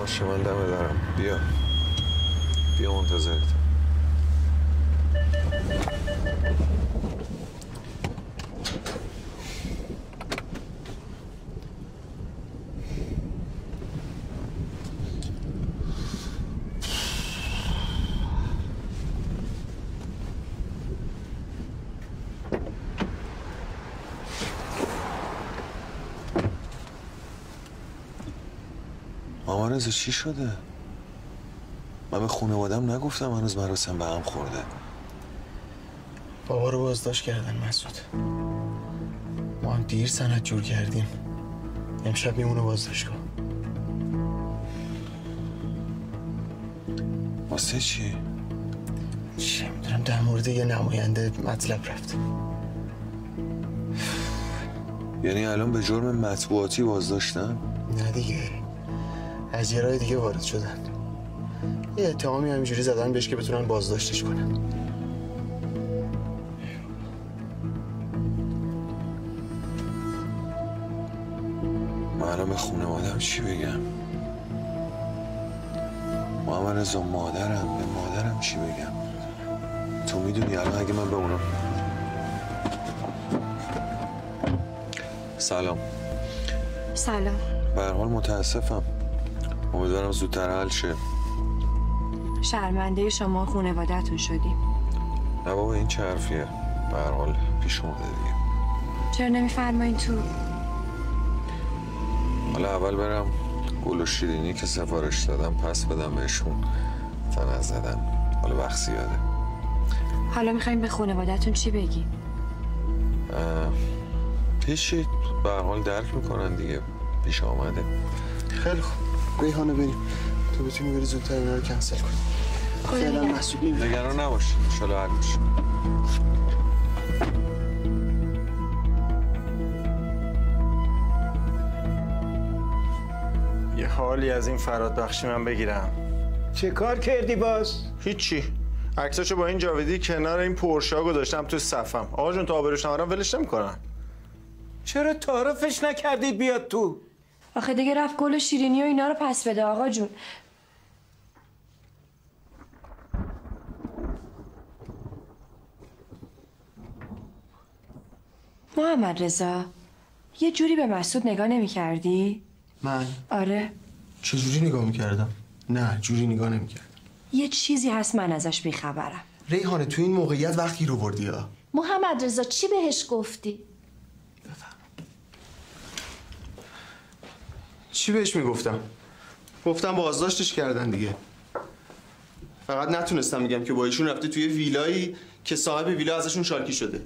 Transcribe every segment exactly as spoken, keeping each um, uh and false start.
باشه من دمه دارم. بیا بیا منتظرت. مامان رضا چی شده؟ من به خانواده‌ام نگفتم هنوز مراسم به هم خورده. بابا رو بازداشت کردن مسعود. ما هم دیر سند جور کردیم. امشب میمونه بازداشتگاه. واسه چی؟ چه میدونم در مورد یه نماینده مطلب رفت. یعنی الان به جرم مطبوعاتی بازداشتن؟ نه دیگه. از یه راه دیگه وارد شدن. یه اتهامی همینجوری زدن بهش که بتونن بازداشتش کنن. من الان به خانواده‌ام چی بگم؟ محمد رضا مادرم، به مادرم چی بگم؟ تو میدونی الان اگه من به اونا سلام. سلام. به هر حال متاسفم. امیدوارم زودتر حل شه. شرمنده شما خانواده‌تون شدیم. نه بابا این چه حرفیه؟ به هر حال پیش اومده دیگه. چرا نمیفرمایین تو؟ حالا اول برم گل و شیرینی که سفارش دادم پس بدم بهشون تا نزدن. حالا وقت زیاده. حالا میخوایم به خانواده‌تون چی بگیم؟ هیچی، به هر حال درک میکنن دیگه. پیش آمده. خیلی خوب. ریحانه بریم. تو بتونی بری زودتر اینا رو کنسل کنی. فعلا مسعود میمونه. نگران نباش. ان شاءالله حل میشه. یه حالی از این فراد بخشی من بگیرم. چه کار کردی باز؟ هیچی. عکساشو با این جاویدی کنار این پورشا گذاشتم تو صفم. آقا جون تا آبروش نمارم ولش نمی‌کنن. چرا تعارفش نکردید بیاد تو؟ آخه دیگه رفت گل و شیرینی و اینا رو پس بده آقا جون. محمد رضا یه جوری به مسعود نگاه نمی کردی؟ من؟ آره. چجوری نگاه میکردم؟ نه جوری نگاه نمیکردم. یه چیزی هست من ازش بیخبرم. ریحانه تو این موقعیت وقتی رو بردی ها. محمد رضا چی بهش گفتی؟ بفهم. چی بهش میگفتم؟ گفتم بازداشتش کردن دیگه. فقط نتونستم میگم که با ایشون رفته توی ویلایی که صاحب ویلا ازشون شاکی شده.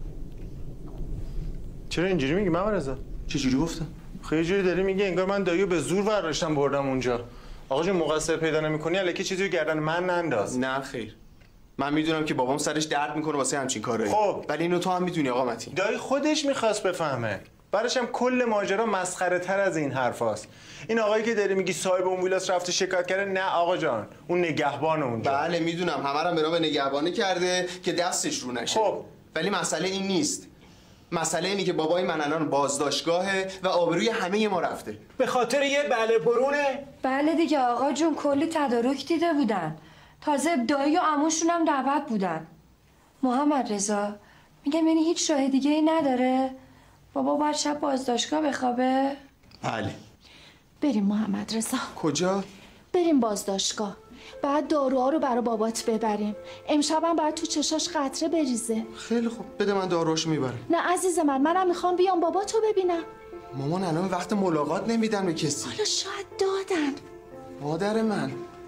چرا اینجوری میگی محمد رضا؟ چجوری گفتم؟ خیلی جوری داری میگی انگار من داییو به زور برداشتم بردم اونجا. آقا جون مقصر پیدا نمی‌کنی الکی چیزی رو گردن من ننداز. نه خیر. من میدونم که بابام سرش درد میکنه واسه همچین کارایی. خب ولی اینو تو هم میدونی آقا متین. دایی خودش میخواست بفهمه. بعدش هم کل ماجرا مسخره تر از این حرفاست. این آقایی که داری میگی صاحب اون ویلاس رفته شکایت کرده، نه آقا جان، اون نگهبان اونجا. بله میدونم، همه رو به نام نگهبانی کرده که دستش رو نشه. خب ولی مسئله این نیست. مسئله اینه که بابای من الان بازداشتگاهه و آبروی همه ما رفته. به خاطر یه بله برونه؟ بله دیگه آقا جون، کلی تدارک دیده بودن. تازه دایی و عموشون هم دعوت بودن. محمد رضا میگم یعنی هیچ راه دیگه ای نداره؟ بابا باید شب بازداشتگاه بخوابه؟ بله. بریم محمد رضا. کجا؟ بریم بازداشتگاه. بعد داروها رو برای بابات ببریم. امشبم باید تو چشاش قطره بریزه. خیلی خوب، بده من داروهاشو میبرم. نه عزیز من، منم میخوام بیام باباتو ببینم. مامان الان وقت ملاقات نمیدن به کسی. حالا شاید دادن. مادر من.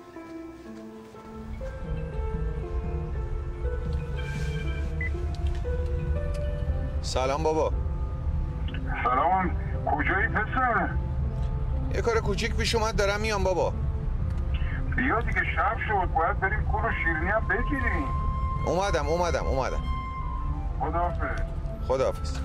سلام بابا. سلام. کجایی پسر؟ یه کار کوچیک پیش اومد دارم میام بابا. بیا دیگه شب شد، باید بریم کور و شیرینی هم بگیریم. اومدم اومدم اومدم. خداحافظ. خداحافظ.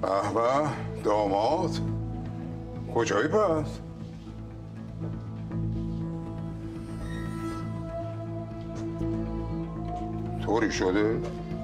به به داماد کجایی پس؟ طوری شده؟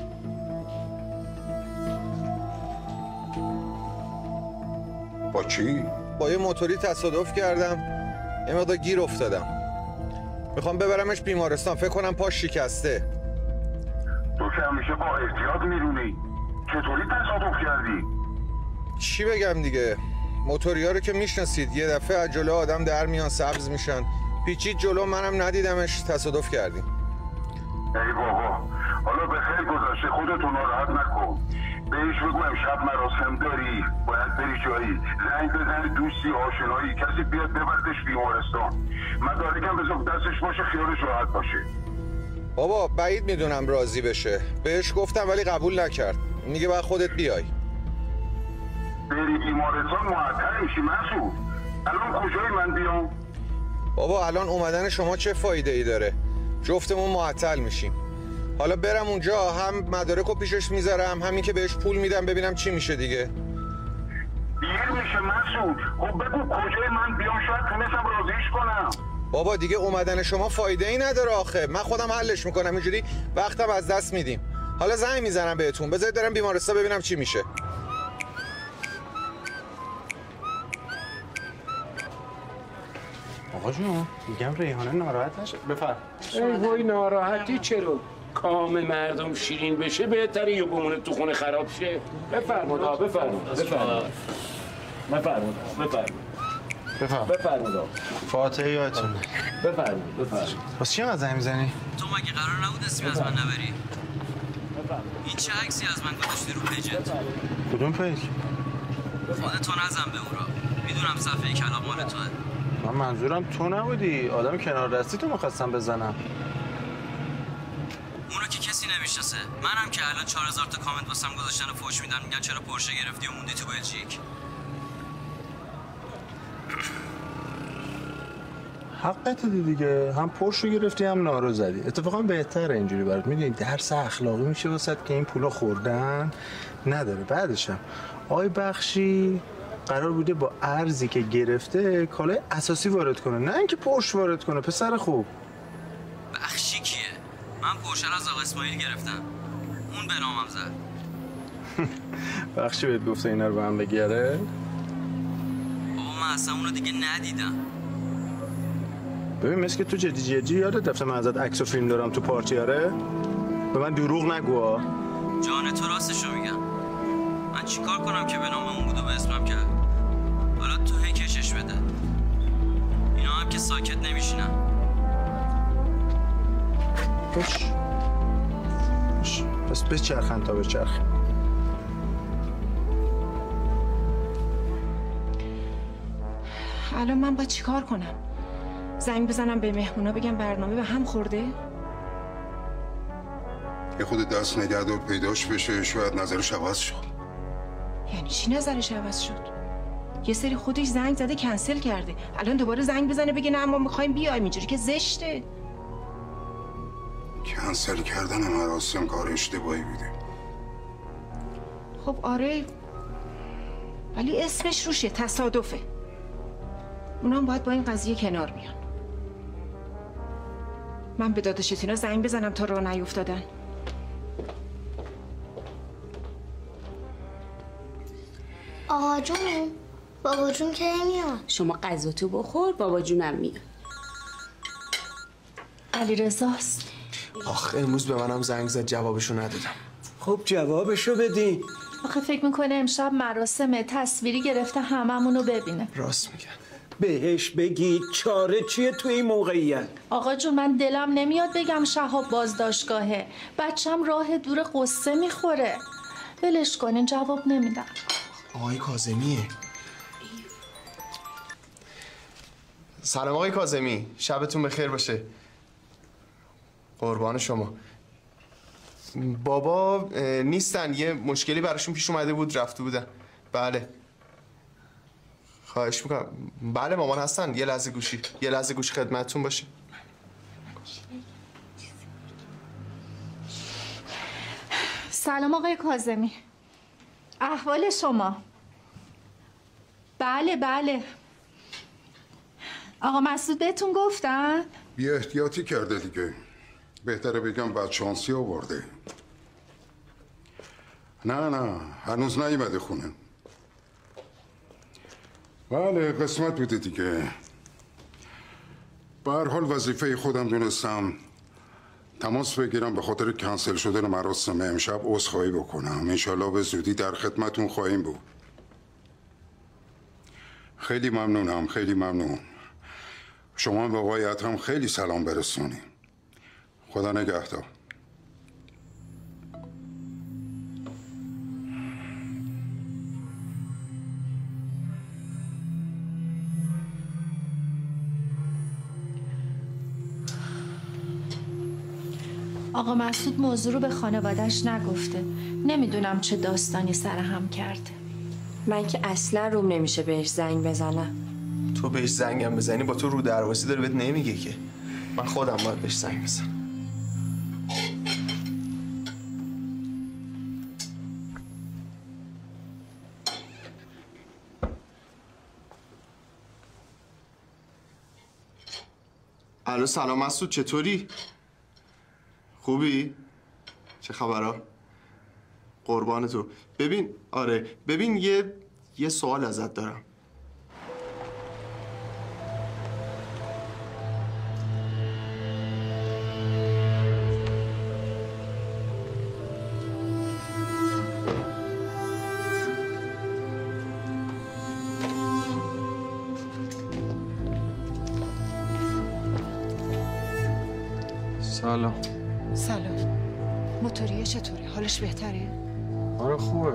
با چی؟ با یه موتوری تصادف کردم، یه مقدار گیر افتادم. میخوام ببرمش بیمارستان، فکر کنم پاش شکسته. تو که همیشه با احتیاط میرونی، چطوری تصادف کردی؟ چی بگم دیگه؟ موتوری ها رو که میشناسید، یه دفعه از جلو آدم در میان، سبز میشن، پیچید جلو، منم ندیدمش، تصادف کردیم. ای بابا، حالا به خیر گذشته، خودتو ناراحت نکن. بهش بگو امشب مراسم داری، باید بری جایی، زنگ بزنی دوستی، آشنایی، کسی بیاد ببردش بیمارستان. مدارکم بذار دستش باشه، خیالش راحت باشه. بابا بعید میدونم راضی بشه، بهش گفتم ولی قبول نکرد، میگه باید خودت بیای. بری بیمارستان معطل میشی مسعود. الان کجای من بیام؟ بابا الان اومدن شما چه فایده ای داره؟ جفتمون معطل میشیم. حالا برم اونجا، هم مدارکو پیشش میذارم، همین که بهش پول میدم، ببینم چی میشه دیگه. دیر میشه مسعود. خب بگو کجای من بیام، شاید تونستم راضیش کنم. بابا دیگه اومدن شما فایده ای نداره آخه، من خودم حلش میکنم، اینجوری وقتم از دست میدیم. حالا زنگ میزنم بهتون، بذارید برم بیمارستان ببینم چی میشه. آقا جون میگم ریحانه ناراحت نشه. بفرم. ای وای ناراحتی چرا؟ کام مردم شیرین بشه بهتره یا بمونه تو خونه خراب شه؟ بفرمود آقا بفرمود بفرمود بفرمود بفرمود بفرم. بفرمود آقا فاتحه یادتون. بفرمود بفرمود. واسه چی انقدر زنگ میزنی؟ تو مگه قرار نبود اسمی از من نبری؟ این چه عکسی از من گذاشتی رو پیجت؟ کدوم پیج؟ خودتو نزن به او را، میدونم صفحه کلام مال توه. من منظورم تو نبودی، آدم کنار دستی تو میخواستم بزنم. اونو که کسی نمیشناسه، منم که الان چهار هزار تا کامنت واسم گذاشتن و فوش میدن، میگن چرا پورشه گرفتی و موندی تو بلژیک. حقت دیگه، هم پرشو گرفتی هم نارو زدی. اتفاقا بهتره اینجوری برات، میدونی درس اخلاقی میشه واسط که این پولا خوردن نداره. بعدش هم آقای بخشی قرار بوده با ارزی که گرفته کالای اساسی وارد کنه، نه اینکه پرش وارد کنه. پسر خوب. بخشی کیه؟ من پورشه رو از آقا اسماعیل گرفتم، اون به نامم زد. بخشی بهت گفته اینا رو به هم بگیره؟ بابا من اصلا اونو دیگه ندیدم. ببین مثل که تو جدی جدی یادت رفته من ازت عکس و فیلم دارم تو پارتیاره؟ به من دروغ نگو. جان تو راستشو میگم. من چیکار کنم که به نام اون بود و به اسمم کرد؟ حالا تو هی کشش بده. اینا هم که ساکت نمیشینن. باش باش پس بچرخن تا بچرخن. الان من باید چیکار کنم؟ زنگ بزنم به مهمونا بگم برنامه به هم خورده؟ یه خود دست نگرد و پیداش بشه، شاید نظرش عوض شد. یعنی چی نظرش عوض شد؟ یه سری خودش زنگ زده کنسل کرده، الان دوباره زنگ بزنه بگه نه ما میخوایم بیایم، اینجوری که زشته. کنسل کردن مراسم کار اشتباهی بوده. خب آره، ولی اسمش روشه، تصادفه. اونام باید با این قضیه کنار بیان. من به داداشت اینا زنگ بزنم تا راه نیفتادن. آقا جون، بابا جون کی میاد؟ شما غذاتو بخور، بابا جونم میاد. علی رضاست. آخ امروز به منم زنگ زد، جوابشو ندادم. خب جوابشو بدی. آخه فکر میکنه امشب مراسم تصویری گرفته هممونو ببینه. راست میگن. بهش بگی چاره چیه تو این موقعیت؟ آقا جون من دلم نمیاد بگم شهاب بازداشتگاهه، بچم راه دور قصه میخوره. ولش کنین، جواب نمیدم. آقای کاظمیه. سلام آقای کاظمی، شبتون بخیر باشه. قربان شما. بابا نیستن، یه مشکلی براشون پیش اومده بود رفته بودن. بله خواهش میکنم. بله مامان هستن. یه لحظه گوشی یه لحظه گوشی خدمتتون باشه. سلام آقای کاظمی. احوال شما؟ بله بله. آقا مسعود بهتون گفتن؟ بی احتیاطی کرده دیگه. بهتره بگم بدشانسی آورده. نه نه هنوز نیومده خونه. بله قسمت بوده دیگه. به هر حال وظیفه خودم دونستم تماس بگیرم به خاطر کنسل شدن مراسم امشب عذرخواهی بکنم. انشالله به زودی در خدمتون خواهیم بود. خیلی ممنونم خیلی ممنون. شما به آقای ادهم خیلی سلام برسونید. خدا نگهدار. آقا مسعود موضوع رو به خانواده‌اش نگفته. نمیدونم چه داستانی سرهم کرده. من که اصلا روم نمیشه بهش زنگ بزنم. تو بهش زنگم بزنی با تو رو درواسی داره بهت نمیگه که. من خودم باید بهش زنگ بزنم. الو سلام مسعود، چطوری؟ خوبی؟ چه خبرها؟ قربان تو. ببین آره ببین یه یه سوال ازت دارم. سلام. سلام. موتوریه چطوره؟ حالش بهتره؟ آره خوبه.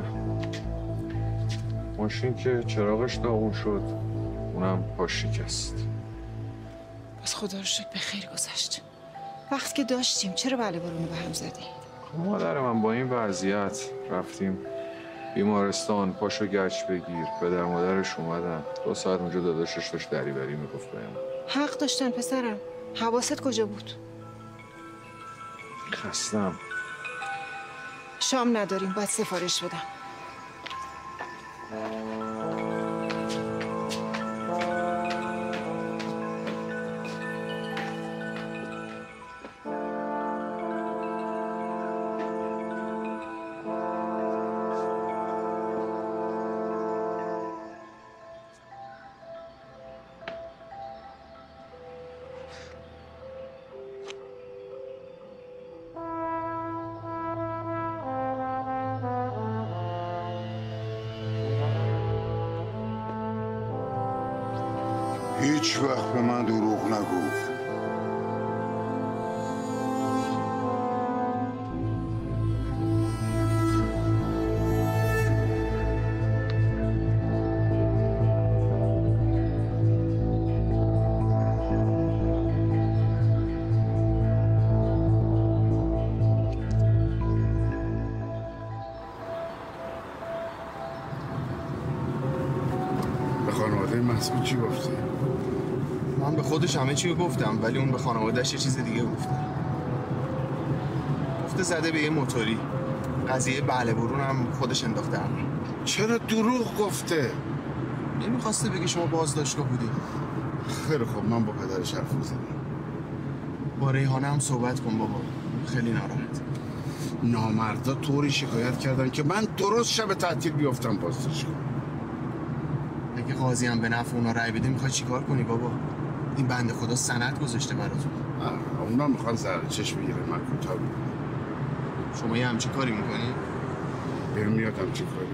ماشین که چراغش داغون شد اونم پاش شکست. بس خدا رو شکر به خیر گذشت. وقتی که داشتیم چرا بله برونو به هم زدی؟ مادر من با این وضعیت رفتیم بیمارستان، پاشو گچ بگیر. پدر مادرش اومدن دو ساعت اونجا داداشش داشت دریوری میگفت بهم. حق داشتن پسرم. حواست کجا بود؟ خستم. شام نداریم باید سفارش بدم. هیچ وقت به من دروغ نگو. به خانواده مسعود چی گفتی؟ من به خودش همه چی رو گفتم ولی اون به خانواده‌اش یه چیز دیگه گفته. گفته زده به یه موتوری. قضیه بله برون هم خودش انداخته هم. چرا دروغ گفته؟ نمیخواسته بگه شما بازداشتگاه بودی. خیلی خوب من با پدرش حرف میزنم. با ریحانه هم صحبت کن بابا. خیلی ناراحت. نامردا طوری شکایت کردن که من درست شب تعطیل بیافتم بازداشتگاه. اگه قاضی هم به نفع اونا رأی بده میخوای چیکار کنی بابا؟ این بنده خدا سند گذاشته براتون. اونا میخوان زهر چشم بگیره من کوتاه بگیرم. شما یه همچین کاری میکنی؟ بهم میاد همچین کاری.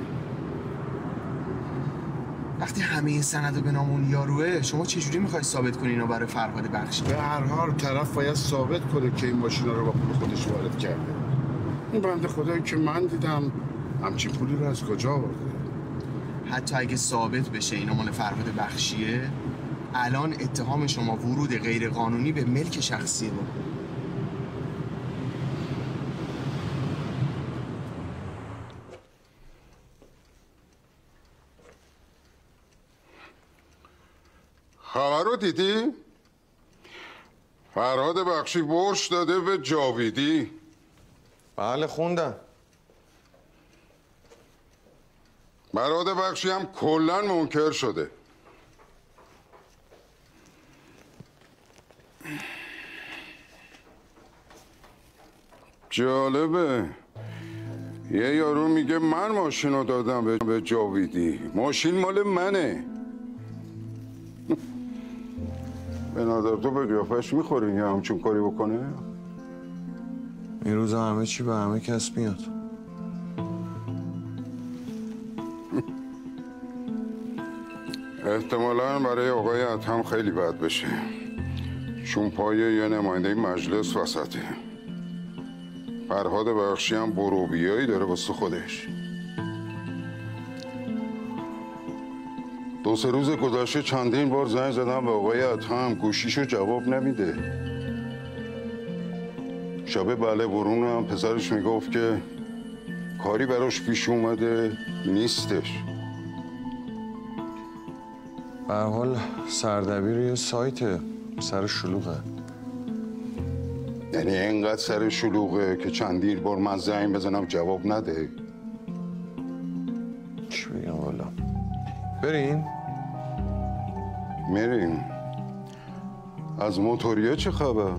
وقتی همه این سند به نام اون یاروه شما چجوری میخوای ثابت کنی اینا برای فرهاد بخشی؟ به هر حال طرف باید ثابت کنه که این ماشینا رو با پول خودش وارد کرده. این بنده خدایی که من دیدم همچین پولی رو از کجا آورده؟ حتی اگه ثابت بشه اینا مال فرهاد بخشیه، الان اتهام شما ورود غیر قانونی به ملک شخصیه بابا. خبر رو دیدی؟ فرهاد بخشی برش داده به جاویدی. بله خوندم. مراد بخشی هم کلا منکر شده. جالبه، یه یارو میگه من ماشین رو دادم به جاویدی، ماشین مال منه. به نظر تو به قیافش میخوری یه همچون کاری بکنه؟ این روزا همه چی به همه کس میاد. احتمالاً برای آقای ادهم خیلی بد بشه، چون پای یه نماینده مجلس وسطه. فرهاد بخشی هم بروبیایی داره واسه خودش. دو سه روز گذشته چندین بار زنگ زدم به آقای ادهم، گوشیشو جواب نمیده. شب بله برون هم پسرش میگفت که کاری براش پیش اومده نیستش. به هر حال سردبیر یه سایت سر شلوغه. یعنی اینقدر سر شلوغه که چندین بار من زنگ بزنم جواب نده؟ چی بگم والا؟ بریم؟ میریم. از موتوریه چه خبر؟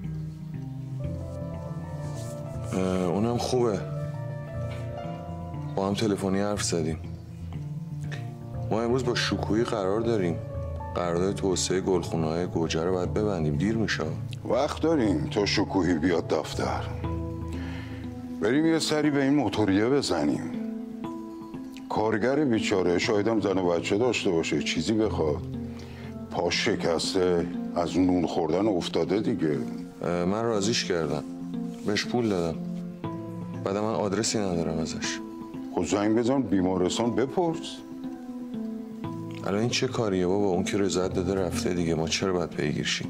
اونم خوبه، با هم تلفنی حرف زدیم. ما امروز با شکوهی قرار داریم قرارداد توسعه گلخونه‌های گوجه رو باید ببندیم، دیر میشه. وقت داریم تا شکوهی بیاد دفتر. بریم یه سری به این موتوریه بزنیم. کارگر بیچاره شایدم زن و بچه داشته باشه، چیزی بخواد، پاش شکسته، از نون خوردن افتاده دیگه. من راضیش کردم، بهش پول دادم، بعد من آدرسی ندارم ازش. خب زنگ بزن بیمارستان بپرس. الان این چه کاریه بابا؟ اون که رضایت داده رفته دیگه، ما چرا باید پیگیر شیم؟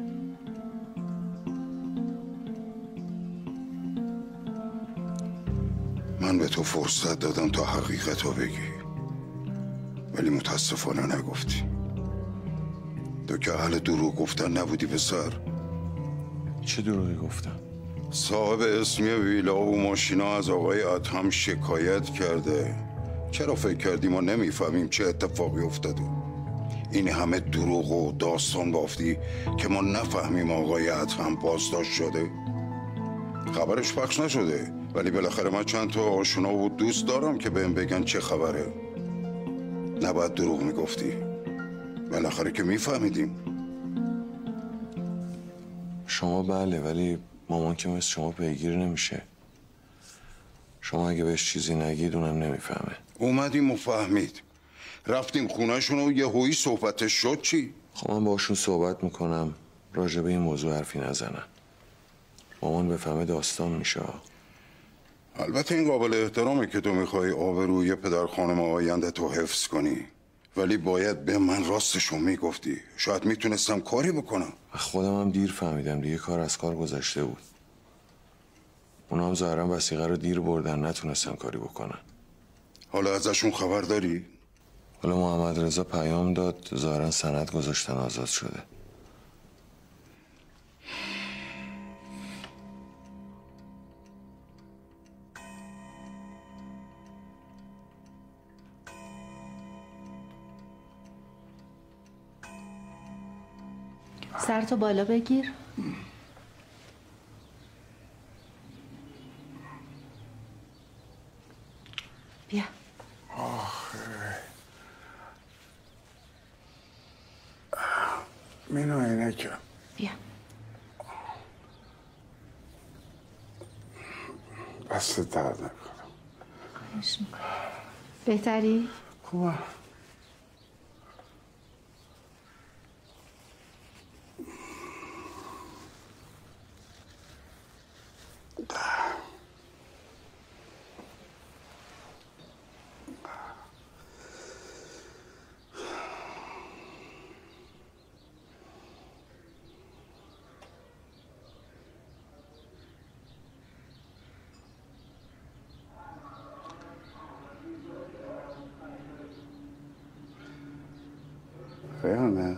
من به تو فرصت دادم تا حقیقت رو بگی، ولی متاسفانه نگفتی. تو که اهل دروغ گفتن نبودی پسر. چه دروغی گفتم؟ صاحب اسمی ویلا و ماشینا از آقای ادهم شکایت کرده. چرا فکر کردی ما نمیفهمیم چه اتفاقی افتاده؟ این همه دروغ و داستان بافتی که ما نفهمیم آقای ادهم بازداشت شده؟ خبرش پخش نشده، ولی بالاخره من چند تا آشنا و دوست دارم که بهم بگن چه خبره. نباید دروغ میگفتی، بالاخره که میفهمیدیم. شما بله، ولی مامان که مثل شما پیگیر نمیشه. شما اگه بهش چیزی نگید اونم نمیفهمه. اومدیم و فهمید، رفتیم خونهشون و یه هویی صحبتش شد. چی؟ خب من باشون صحبت میکنم، راجع به این موضوع حرفی نزنن. مامان بفهمه داستان میشه. البته این قابل احترامه که تو میخوای آبروی پدر خانم آینده تو حفظ کنی، ولی باید به من راستشو میگفتی، شاید میتونستم کاری بکنم. خودم هم دیر فهمیدم دیگه، کار از کار گذشته بود. اونا هم ظاهرا وثیقه رو دیر بردن، نتونستن کاری بکنن. حالا ازشون خبر داری؟ حالا محمد رضا پیام داد، ظاهرا سند گذاشتن آزاد شده. سرتو بالا بگیر. بیا. آخه مینو عینکم. بیا. دست درد نکنم. خواهش میکنم. بهتری؟ خوبه. ریحانه،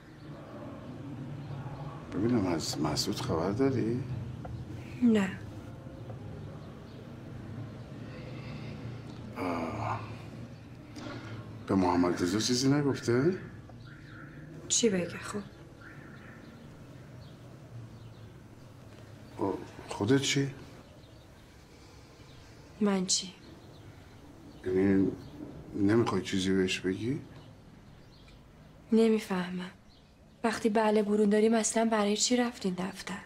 ببینم از مسعود خبر داری؟ نه. آه. به محمد رضا چیزی نگفته؟ چی بگه خب؟ خودت چی؟ من چی؟ یعنی نمیخوای چیزی بهش بگی؟ نمیفهمم. وقتی بله برون داریم اصلا برای چی رفتین دفتر؟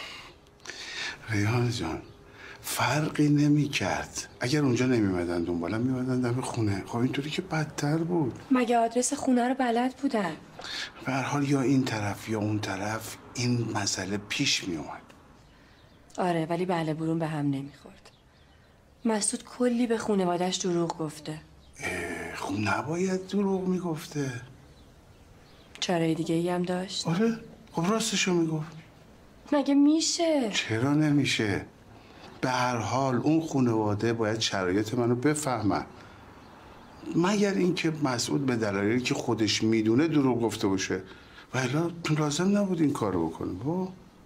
ریحان جان فرقی نمی کرد. اگر اونجا نمیمدن دنبالم میمدن دم خونه. خب اینطوری که بدتر بود. مگه آدرس خونه رو بلد بودن؟ به هر حال یا این طرف یا اون طرف این مسئله پیش می اومد. آره ولی بله برون به هم نمیخورد. مسعود کلی به خونوادش دروغ گفته. خب نباید دروغ میگفته. چاره دیگه ای هم داشت؟ آره خب راستشو میگفت. مگه میشه؟ چرا نمیشه؟ به هر حال اون خانواده باید شرایط منو بفهمن. مگر اینکه مسعود به دلایلی که خودش میدونه دروغ گفته باشه. ولی تو لازم نبود این کارو بکنه. با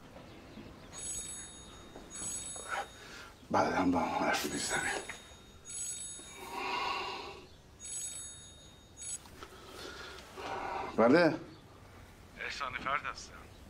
بعدم با هم حرف میزنه. بله احسان فرد هستم.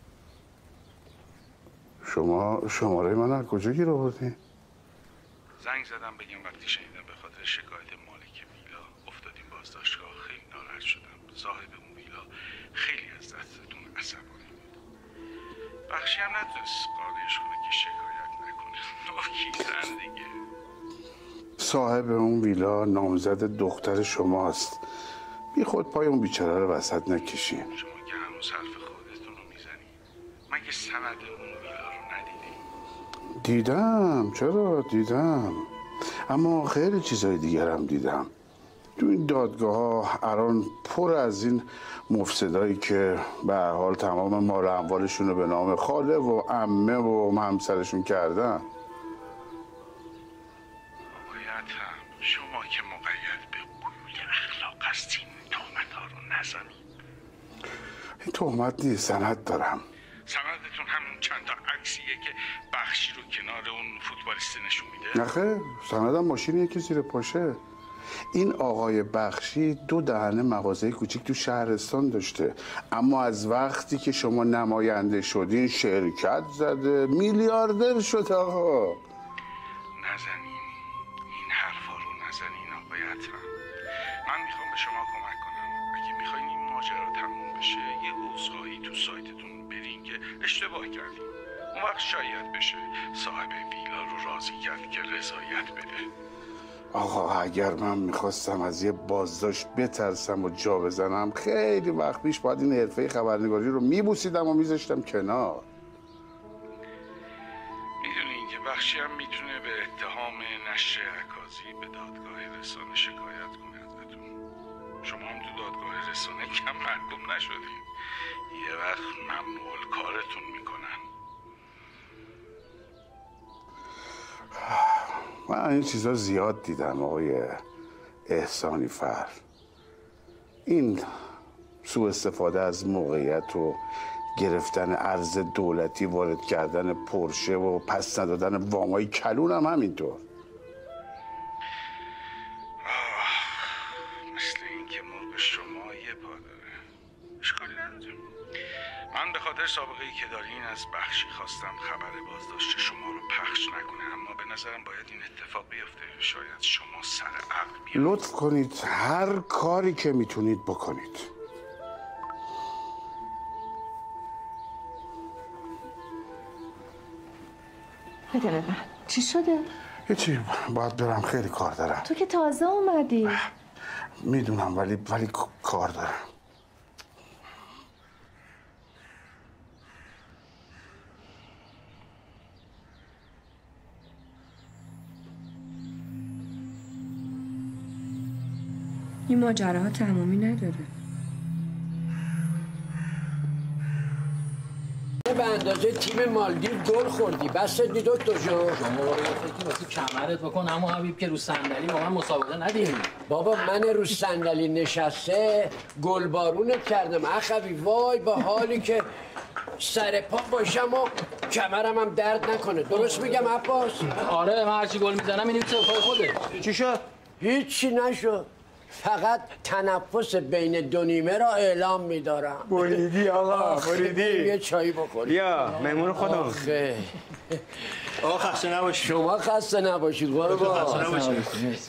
شما شماره من از کجا گیر آوردین؟ زنگ زدم بگم وقتی شنیدم به خاطر شکایت مالک ویلا افتادیم بازداشتگاه خیلی ناراحت شدم. صاحب اون ویلا خیلی از دستتون عصبانی بود. بخشی هم نتونست قانعش کنه که شکایت نکنه. ناکیزن دیگه. صاحب اون ویلا نامزد دختر شماست. بی خود پای اون بیچاره رو وسط نکشین. شما که هنوز حرف خودتون رو میزنی. مگه سند اون ویلا رو ندیدی؟ دیدم چرا دیدم اما خیلی چیزای دیگر هم دیدم. تو این دادگاه ها الان پر از این مفسدایی که به هر حال تمام مال اموالشون رو به نام خاله و عمه و همسرشون کردن. باید هم شما که مقید به قیود اخلاق هستین تهمت ها رو نزنید. این تهمت نیست، سند دارم. سندتون همون چند تا عکسیه که بخشی رو کنار اون فوتبالیست نشون میده؟ نخه سندم ماشینیه که زیر پاشه. این آقای بخشی دو دهنه مغازه کوچیک تو شهرستان داشته، اما از وقتی که شما نماینده شدین شرکت زده، میلیاردر شد. آقا نزنین این حرفا رو نزنین آقای عطرم. من میخوام به شما کمک کنم. اگه میخواین این ماجرا تموم بشه یه عذرخواهی تو سایتتون برین که اشتباه کردین. اون وقت شاید بشه صاحب ویلا رو راضی کرد که رضایت بده. آقا اگر من میخواستم از یه بازداشت بترسم و جا بزنم خیلی وقت پیش باید این حرفه خبرنگاری رو میبوسیدم و میذاشتم کنار. میدونین که بخشی هم میتونه به اتهام نشر عکاسی به دادگاه رسانه شکایت کنه ازتون. شما هم تو دادگاه رسانه کم محکوم نشدین. یه وقت ممنوع کارتون میکنن. من این چیزا زیاد دیدم آقای احسانی فر. این سوء استفاده از موقعیت و گرفتن ارز دولتی، وارد کردن پرشه و پس ندادن وامای کلون هم همینطور. مثل این که مرغ شما یه پا داره. اشکالی نداره. من به خاطر سابقه ای که دارین از بخشی خواستم خبر بازداشت شما رو پخش نکنه، اما به نظرم باید این اتفاق بیفته. شاید شما سر عقل بیاد. لطف کنید هر کاری که میتونید بکنید. بده به من. چی شده؟ هیچی، باید برم، خیلی کار دارم. تو که تازه اومدی. میدونم ولی ولی کار دارم. این ماجراها تمامی نداره. به اندازه تیم مالدیو گل خوردی. بس دی دکتر جان. شما برو یه فکری واسه کمرت بکن. اما حبیب که رو صندلی با من مسابقه ندیم. بابا من رو صندلی نشسته گلبارونت کردم اخوی. وای با حالی که سر پا باشم و کمرم هم درد نکنه. درست میگم عباس؟ آره من هرچی گل میزنم این پای خوده. چی شد؟ هیچی نشد. فقط تنفس بین دو نیمه را اعلام می‌دارم. بریدی آقا، بریدی. یه چایی بخوری. بیا مهمون خودم. آخه آقا خسته نباشید. شما خسته نباشید قربان. خسته نباشید.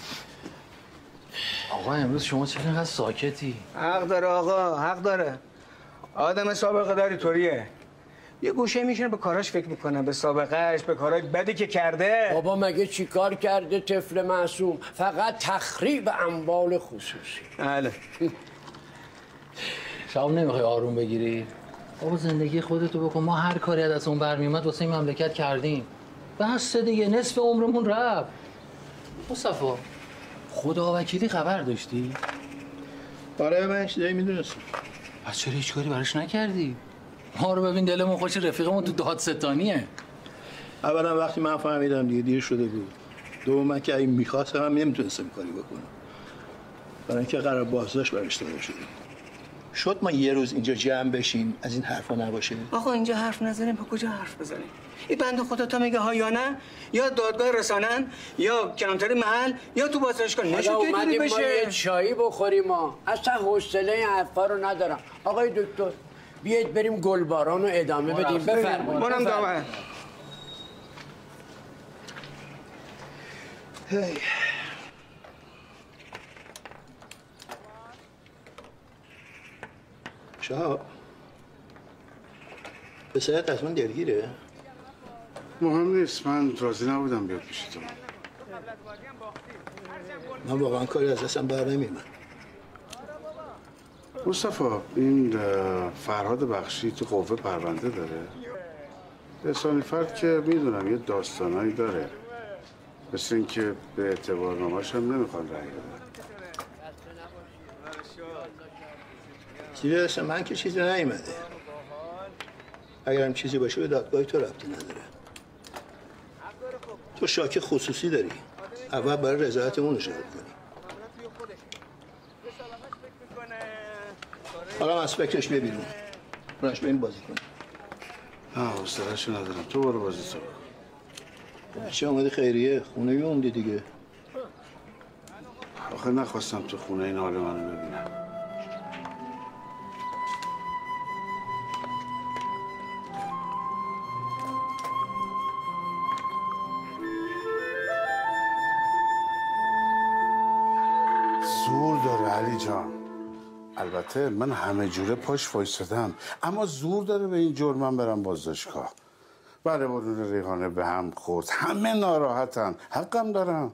آقا امروز شما چرا اینقدر ساکتی؟ حق داره آقا، حق داره. آدم سابقه داری طوریه. یه گوشه میشینه به کاراش فکر میکنه، به سابقهش، به کارهای بدی که کرده. بابا مگه چی کار کرده طفل معصوم؟ فقط تخریب اموال خصوصی. بله. شما نمیخوای آروم بگیری؟ بابا زندگی خودتو بکن. ما هر کاری از اون برمیومد واسه این مملکت کردیم. بس دیگه، نصف عمرمون رفت. مصطفی خدا وکیلی خبر داشتی؟ آره من چیزایی میدونستم. پس چرا هیچ کاری براش نکردی؟ ما رو ببین دلمون خوش، رفیقمون تو دادستانیه. اولا وقتی من فهمیدم دیگه دیر شده بود. دوم که اگه میخواستم هم نمیتونستم کاری بکنم. برای اینکه قرار بازداشت برش داده شده. شد ما یه روز اینجا جمع بشیم از این حرفا نباشه. آقا اینجا حرف نزنیم، با کجا حرف بزنیم؟ این بنده خدا تا میگه ها یا نه، یا دادگاه رسانن، یا کلانتری محل، یا تو بازداشتگاه. نشد که اینطوری بشه. ما یه چایی بخوریم ما. اصلا حوصله این حرفا رو ندارم. آقای دکتر بیاید بریم گلباران رو ادامه بدیم. بفرمایید. برم دامه. هی. شهاب پسرت از من درگیره؟ مهم نیست، من راضی نبودم بیاد پیش تو. من واقعا کاری از دستم بر نمیومد. مصطفی این فرهاد بخشی تو قوه پرونده داره؟ لسانی فرد که میدونم یه داستانایی داره، مثل اینکه به اعتبارنامه‌اش هم نمیخوان رأی بدن. زیر دست من که چیزی نیومده. اگرم چیزی باشه به دادگاه تو ربطی نداره. تو شاکی خصوصی داری. اول برای رضایت اون اشاره کنی. حالا از فکرش بیا بیرون. برنش بریم بازی کنیم. نه حوصله‌شو ندارم، تو برو بازی تو. چه اومدی خیریه؟ خونه یه اومدی دیگه. آخه نخواستم تو خونه این حال منو ببینم. زور داره علی جان. البته من همه جوره پاش وایسادم، اما زور داره به این جرم من برم بازداشتگاه. بله مرون ریحانه به هم خورد، همه ناراحتن، حقم دارم.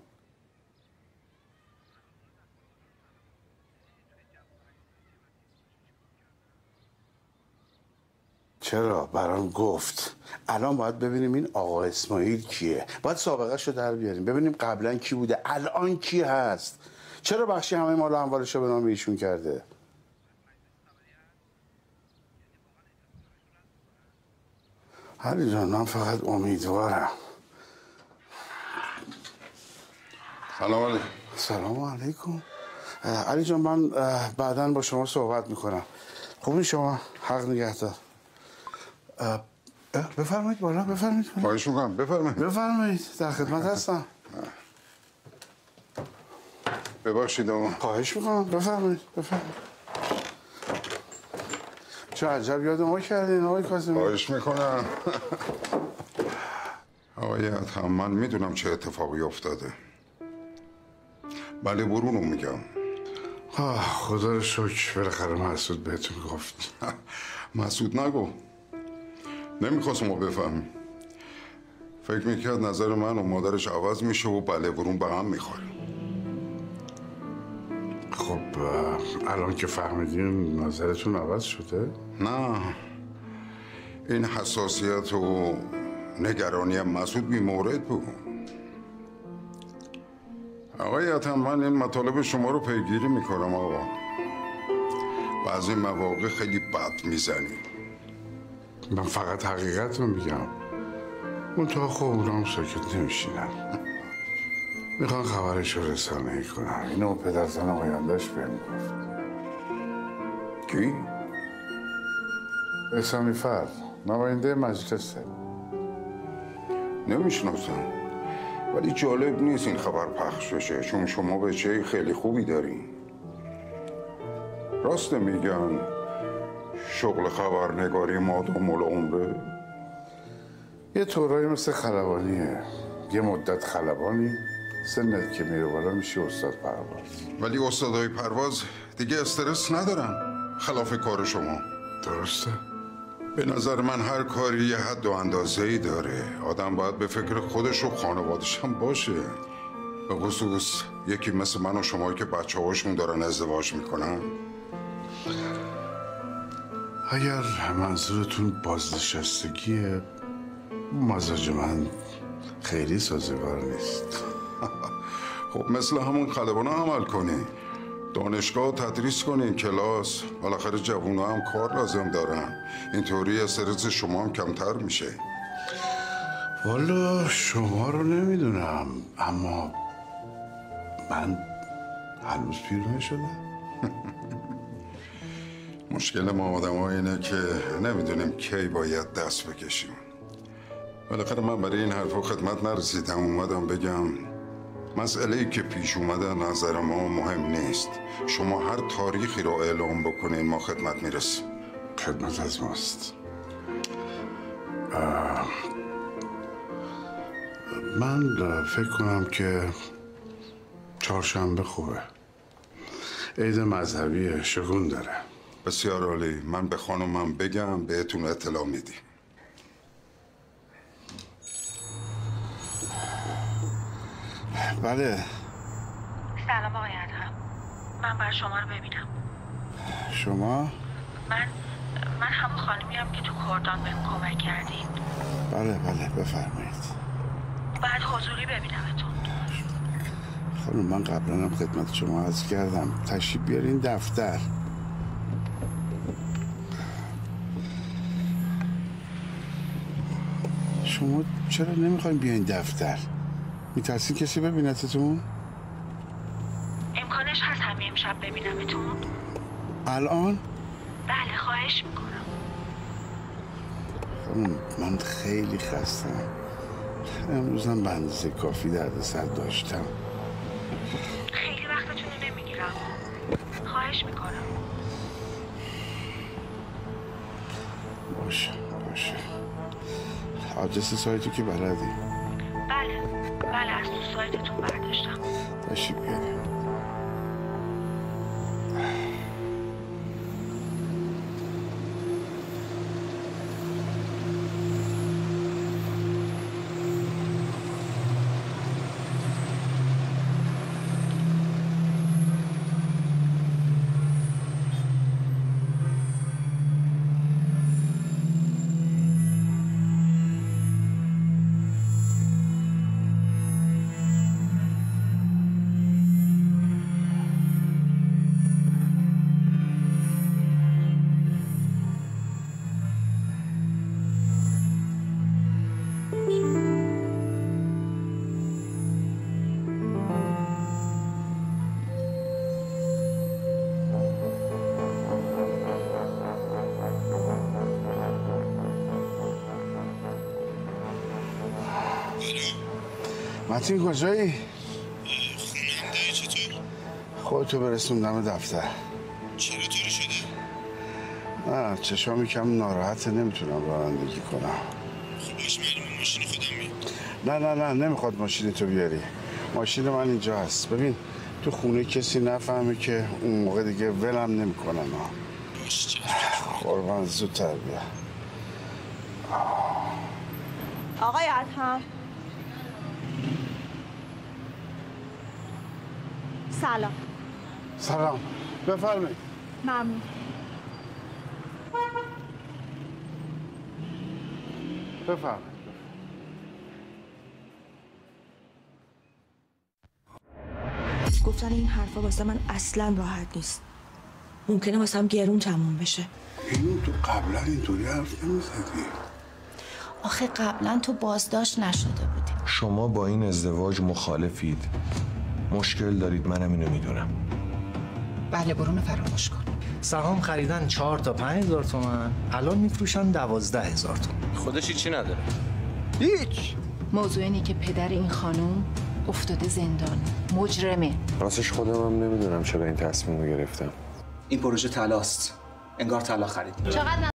چرا؟ برام گفت. الان باید ببینیم این آقا اسماعیل کیه. باید سابقه‌ش رو در بیاریم، ببینیم قبلا کی بوده، الان کی هست. چرا بخشی همه مال و اموالش رو به نام ایشون کرده؟ علی جان من فقط امیدوارم. سلام علیکم. سلام علیکم. علی جان من بعداً با شما صحبت میکنم. خوبین شما؟ حق نگهدار. بفرمایید بالا، بفرمایید. خواهش میکنم، بفرمایید. بفرمایید، در خدمت هستم. ببخشید آقا. خواهش میکنم، بفرمایید، بفرمایید. چه عجب یاد ما کردین آقای کاظمی. خواهش میکنم. آقای ادهم من میدونم چه اتفاقی افتاده. بله برونو میگم. آه خدا رو شکر بالاخره مسعود بهتون گفت. مسعود نگو. نمیخواست ما بفهمیم. فکر میکرد نظر من و مادرش عوض میشه و بله برون به هم میخوره. خب الان که فهمیدین نظرتون عوض شده؟ نه این حساسیت و نگرانی مسعود بی مورد بود. آقای ادهم من این مطالب شما رو پیگیری میکنم آقا. بعضی مواقع خیلی بد میزنی. من فقط حقیقت رو میگم. اون تا خب اونام ساکت نمیشینن. میخوان خبرش رو رسانه‌ای کنن. اینو پدرزن آیندهش بهم گفت. کی؟ اسامی فرد نماینده مجلسه. نمیشناسم ولی جالب نیست این خبر پخش بشه چون شما بچه خیلی خوبی داری. راست میگن شغل خبرنگاری مادام العمره؟ یه طورایی مثل خلبانیه. یه مدت خلبانی، سنت که میره بالا میشه استاد پرواز. ولی استادای پرواز دیگه استرس ندارن خلاف کار شما. درسته؟ به نظر من هر کاری یه حد و اندازه‌ای داره. آدم باید به فکر خودش و خانوادش هم باشه. به خصوص یکی مثل من و شما که بچه هاشون دارن ازدواج میکنن. اگر منظورتون بازنشستگیه، مزاج من خیلی سازگار نیست. خب مثل همون خلبانا عمل کنی، دانشگاه تدریس کنین، کلاس. بالاخره جوونا هم کار لازم دارن. اینطوری استرس شما هم کمتر میشه. والا شما رو نمیدونم، اما من هنوز پیر نشدم. مشکل ما آدم ها اینه که نمیدونیم کی باید دست بکشیم. بالاخره من برای این حرفا خدمت نرسیدم، اومدم بگم مسئله ای که پیش اومده نظر ما مهم نیست. شما هر تاریخی رو اعلام بکنین ما خدمت میرسیم. خدمت از ماست. من فکر کنم که چهارشنبه خوبه. عید مذهبی شگون داره. بسیار عالی. من به خانمم بگم بهتون اطلاع میدی. بله. سلام آقای ادهم. من باید شما رو ببینم. شما؟ من من همون خانمیم که تو کردان بهم کمک کردین. بله بله بفرمایید. باید حضوری ببینمتون. خانم من قبلا هم خدمت شما عرض کردم تشریف بیارین دفتر. شما چرا نمیخواین بیاین دفتر؟ میترسین کسی ببینتتون؟ امکانش هست همین امشب ببینمتون؟ الان؟ بله خواهش میکنم. خانم من خیلی خستم. امروزم به اندازه کافی دردسر داشتم. خیلی وقتتون رو نمیگیرم. خواهش میکنم. باشه باشه. آدرس سایتو که بلدی؟ بله بله از تو سایتتون برداشتم. تشریف بیاریم. متین کجایی؟ خونم دایی چطور؟ خودتو برسون دم دفتر. چرا طوری شده؟ نه چشام یکم ناراحته نمیتونم رانندگی کنم. خب باش معلومه ماشین خودم میاد. نه نه نه نمیخواد ماشین تو بیاری. ماشین من اینجا هست. ببین تو خونه کسی نفهمه که اون موقع دیگه ولم نمیکنن ها. باش چشم. قربان زودتر بیا. آقای ادهم سلام. سلام بفرمایید. ممنون. بفرمایید. گفتن این حرفا واسه من اصلا راحت نیست. ممکنه واسه هم گرون تموم بشه. اینو تو قبلا اینطوری حرف نمیزدی. آخه قبلا تو بازداشت نشده بودی. شما با این ازدواج مخالفید. مشکل دارید، منم اینو میدونم. بله برونو فراموش کن. سهام خریدن چهار تا پنج هزار تومن، الان میفروشن دوازده هزار تومن. خودش هیچی نداره. هیچ. موضوع اینه که پدر این خانوم افتاده زندان. مجرمه. راستش خودم هم نمیدونم چرا این تصمیم رو گرفتم. این پروژه طلاست. انگار طلا خرید. چقدر